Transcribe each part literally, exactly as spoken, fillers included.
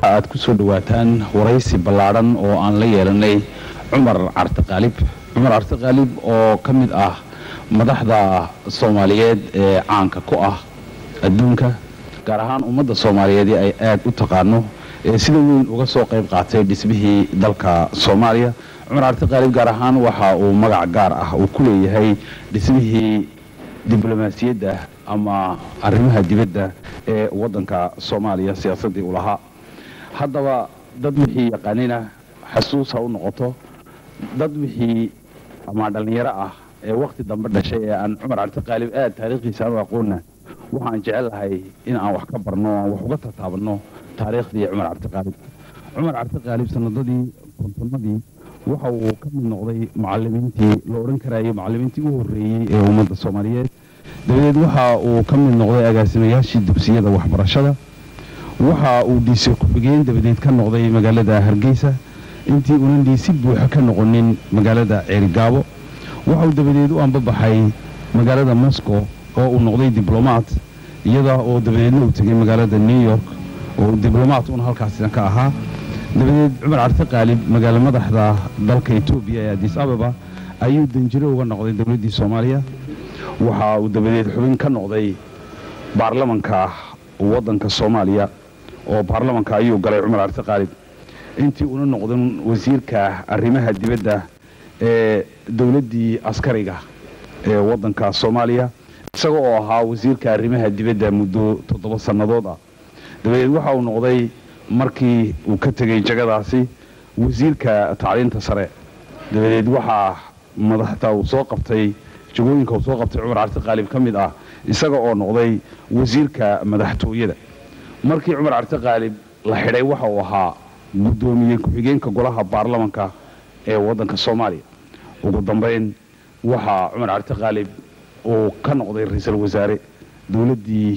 aad ku soo dhawaataan waraysi ballaaran oo aan la yeelanay Cumar Carte Qaalib Cumar Carte Qaalib oo ka mid ah madaxda Soomaaliyeed ee caanka ku ah adduunka gaar ahaan ummadda Soomaaliyeed ay aad u taqaano ee sida weyn uga soo qayb qaatay dhismihii dalka Soomaaliya Cumar Carte Qaalib gaar ahaan waxa uu magac gaar ah uu ku leeyahay dhismihii diblomaasiyadda ama arrimaha dibadda ee waddanka Soomaaliya siyaasadii u lahaa haddaba dad wixii yaqaanina xasuus ha u noqoto dad wixii ama dhalinyaro ah ee waqti dambe dhashay ee aan Cumar Carte Qaalib aad taariikhdiisa u aqoonna waxaan jecelahay in aan wax ka barno aan wax uga taataabano taariikhdii Cumar Carte Qaalib Cumar Carte Qaalib sanadadii kontonadii waxa uu ka mid noqday macallimiintii la oran karayay macallimiintii ugu horeeyay ee ummadda Soomaaliyeed dabadeed waxa uu ka mid noqday agaasimayaashii dugsiyada waxbarashada waxa uu dhiisay ku-xigeen dabadeed ka noqday magaalada Hargeysa intii uu dhiisi buuxa ka noqonin magaalada Ceerigaabo waxa uu dabadeed u ambabaxay magaalada Moscow oo uu noqday diblomaat iyada oo dabadeedna uu tagay magaalada New York oo diblomaat uu halkaas ka ahaa dabadeed Cumar Carte Qaalib magaala madaxda dalka Itoobiya ee Addis Ababa ayuu danjiro uga noqday dawladda Soomaaliya waxa uu dabadeed xubin ka noqday baarlamaanka waddanka Soomaaliya oo baarlamaanka ayuu galay Cumar Carte Qaalib intii uu noqday wasiirka arrimaha dibadda ee dawladdii askariga ee waddanka Soomaaliya isagoo oo ahaa wasiirka arrimaha dibadda muddo toddoba sanadood ah dabadeed waxa uu noqday markii uu ka tagay jagadaasi wasiirka tacliinta sare dabadeed waxa madaxda uu soo qabtay jagooyinka uu soo qabtay Cumar Carte Qaalib ka mid ah isaga oo noqday wasiirka madaxtooyada markii Cumar Carte Qaalib la xidhay waxa uu ahaa gudoomiye ku-xigeenka golaha baarlamaanka ee waddanka Soomaaliya ugu dambeyn waxa Cumar Carte Qaalib uu ka noqday ra'iisul wasaare dawladdii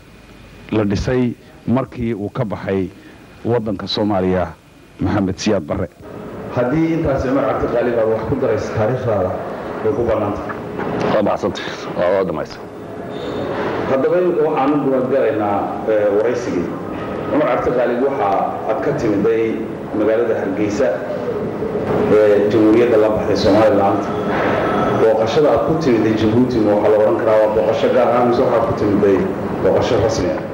la dhisay markii uu ka baxay waddanka Soomaaliya Maxamed Siyaad Barre haddii intaas Cumar Carte Qaalib aad wax ku darayso taariikhdaada way ku banaantay طبعاً waa dhamayso haddaba waxaan u gudagalaynaa waraysigii Cumar Carte Qaalib waxa aad ka timiday magaalada Hargeysa ee Jamhuuriyadda la baxday Soomaaliland booqashada aad ku timiday Djibouti waxa la oran karaa waa booqasho gaar ah mise waxa ku timiday booqasho rasmi ah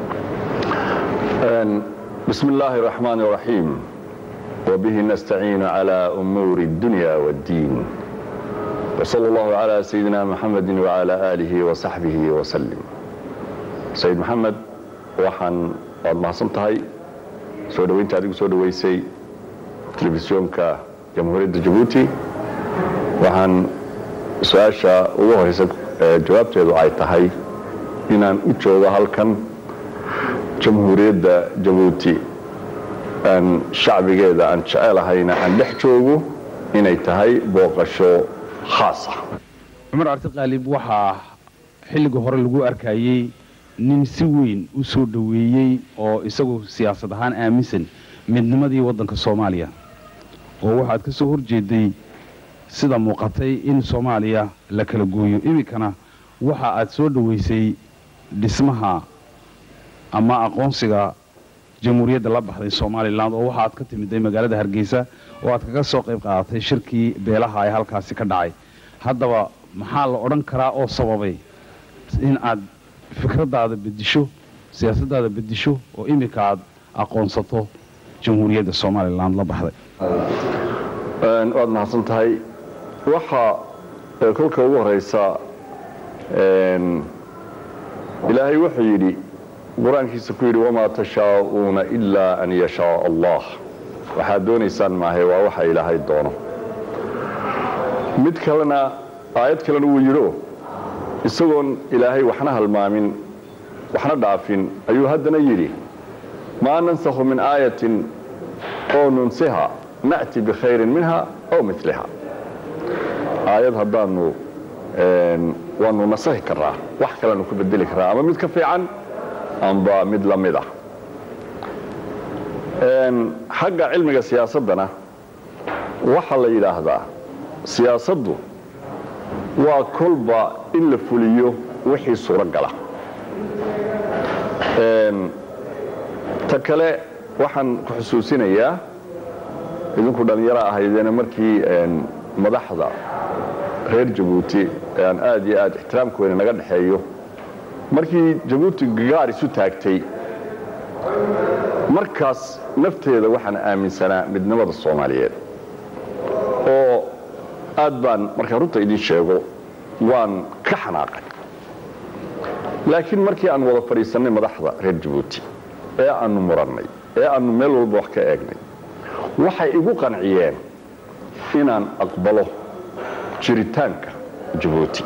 بسم الله الرحمن الرحيم وبه نستعين على أمور الدنيا والدين وصلى الله على سيدنا محمد وعلى آله وصحبه وسلم سيد محمد وحن الله سمتهاي سودوين تاريخ سودويسي تلفزيون كجمهورية جيبوتي وحن سؤاشا وهو جوابته دعاي تهاي إنان أجوغا هالكن جمهورية جيبوتي أن شعبي جيدا أن شعالهاينا أن لحجوغو إنay tahay booqasho خاصة Cumar Carte Qaalib waxa xilliga hore lagu arkayay nin si weyn u soo dhaweeyay oo isagu siyaasad ahaan aaminsan midnimadii waddanka Soomaaliya oo waxaad ka soo horjeeday sida muuqatay in Soomaaliya la kala gooyo imikana waxa aad soo dhaweysay dhismaha ama aqoonsiga jamhuuriyadda la baxday Soomaaliland oo waxa aad ka timiday magaalada Hargeysa oo aad kaga soo qayb qaadatay shirkii beelaha ay halkaasi ka dhacay haddaba maxaa la oran karaa oo sababay in aad fikradaada bedisho siyaasaddaada bedisho oo imika aad aqoonsato jamhuuriyadda Soomaaliland la baxday een waad mahadsan tahay waxa kolka ugu horeysa een ilaahay wuxuu yiri quraankiisa ku yiri wama tashaa'una illa an yasha Allah waxa doonaysaan maahay waa waxa ilaahay doono mid kalena aayad kalena uu yiro isagoon ilaahay waxna halmaamin waxna dhaafin ayuu haddana yiri ma nansakhu min aayatin aw nunsiha na'ti bi khayrin minha aw mithlaha aayad haddaanu een waanu nasahi karaa wax kalena ku bedeli karaa ama mid ka fiican amba mid la mid ah een xagga cilmiga siyaasadana waxa la yiraahdaa siyaasaddu waa kolba in la fuliyo wixii suuragal ah een ta kale waxaan ku xusuusinayaa idinku dhalinyaro ahaydeen markii madaxda reer Jabuuti aan aad iyo aad ixtiraamkooda naga dhaxeeyo markii Jabuuti gaar isu taagtay markaas nafteeda waxaan aaminsanaa midnimada Soomaaliyeed oo aad baan marka runta idin sheego waan ka xanaaqay laakiin markii aan wada fariisanay madaxda reer Jabuuti ee aanu murannay ee aanu meel walba wax ka eegnay waxay igu qanciyeen inaan aqbalo jiritaanka Jabuuti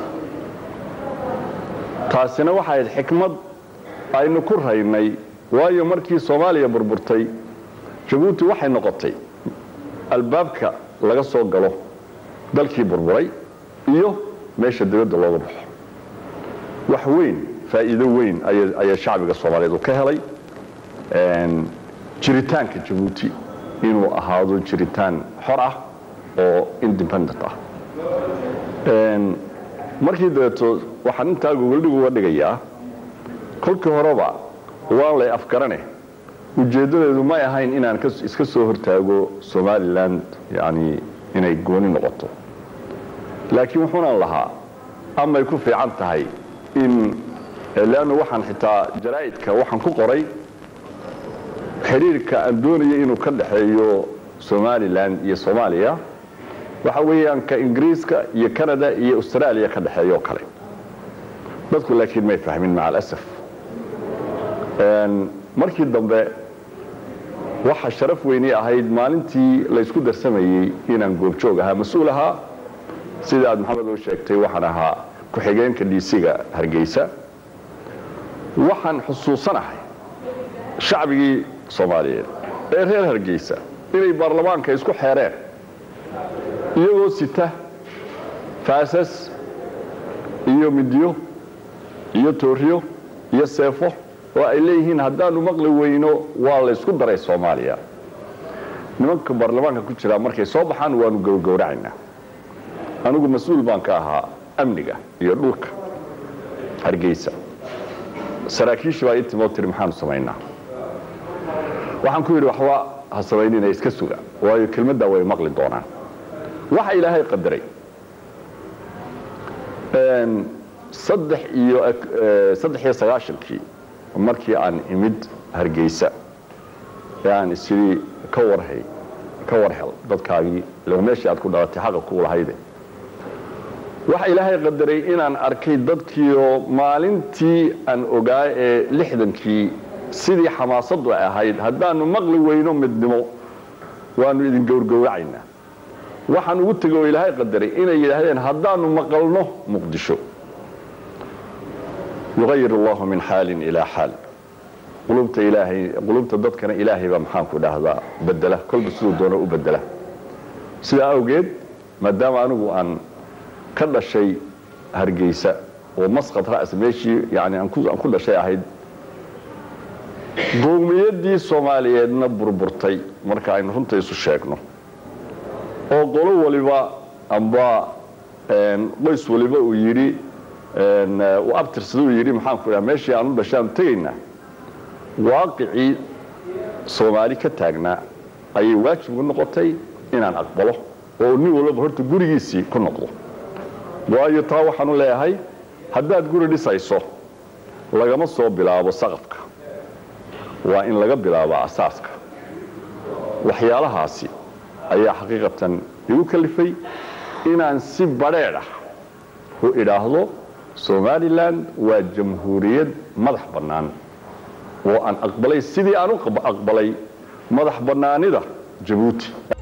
taasina waxay ahayd xikmad aynu ku raynay waayo markii Soomaaliya burburtay Jabuuti waxay noqotay albaabka laga soo galo dalkii burburay iyo meesha dawladda looga baxo wax weyn faa'iido weyn ay shacbiga Soomaaliyeed ka helay een jiritaanka Jabuuti inuu ahaado jiritaan xor ah oo independent ah een markii dadto waxaan inta gogoldhigu uga dhigayaa kolkii horeba waan lay afkarane ujeedadeedu ma ahayn inaan iska soo hortaago Somaliland yani inay gooni noqoto laakiin wuxuuna lahaa ama ay ku fiican tahay in laana waxaan xitaa jaraa'idka waxaan ku qoray xiriirka aan doonayay inuu ka dhaxeeyo Somaliland iyo Soomaaliya waxa weeyaan ka Ingiriiska iyo Canada iyo Australia ka dhaxeeyo kale dadku laakiin ma fahmin maca asaf een markii dambe waxa sharaf weyn ahayd maalintii la isku darsamayay inaan goobjoog ahaa mas'uul ahaa sida aad Maxamed oo sheegtay waxaan ahaa ku xigeenka D C-ga Hargeysa waxaan xusuusanahay shacbigii Soomaaliyeed ee reer Hargeysa inay baarlamaanka isku xeereen iyagoo sita faasas iyo midyo iyo tooriyo iyo seefo oo ay leeyihiin haddaanu maqli weyno waa la isku daray Soomaaliya nimanka baarlamaanka ku jira markay soo baxaan waanu gowgowracaynaa anigu mas'uul baan ka ahaa amniga iyo dhulka Hargeysa saraakiisha waa intii mootiri maxaan sameynaa waxaan ku yiri waxba ha sameynina iska suga waayo kelmadda way maqli doonaan waxa ilaahay qadaray een saddex iyo saddex iyo sagaashankii markii aan imid Hargeysa yani sidii ka warhay ka warhel dadkaagii loo meeshii aad ku dhalatay xaq ku lahayd waxa ilaahay qadaray inaan arkay dadkii oo maalintii aan ogaa ee lixdankii sidii xamaasadu ahayd haddaanu maqli weyno midnimo waanu idin gowrgowracaynaa waxaan ugu tagay ilaahay qadaray inay yiraahdeen haddaanu maqalno Muqdisho يغير الله من حال إلى حال قلوبت إلهي قلوبت ضدكنا إلهي بمحان كده هذا بدله كل بسلوك دونه وبدله سيدا أوجد ما دام أنه أن كل شيء هرجيسة ومسقط رأس ماشي يعني أن كل كل شيء أهيد قومية دي الصومالية نبر برتي مركعين هم تيسو شاكنه وقولوا ولبا أنبا قيس ولبا ويري ان وابترسدو يري maxaan ku dhahay meeshii aanu dhashaan tagayna waaqicii Soomaali ka taagna ay waajib u noqotay inaan aqbalo oo nin walba horta gurigiisii ku noqdo waayo taa waxaan u leeyahay haddaad guri dhisayso lagama soo bilaabo saqafka waa in laga bilaabo asaaska waxyaalahaasi ayaa xaqiiqatan igu kalifay inaan si bareer ah u idhaahdo Somaliland waa jamhuuriyad madax bannaan oo aan aqbalay sidii aan u aqbalay madax bannaanida Djibouti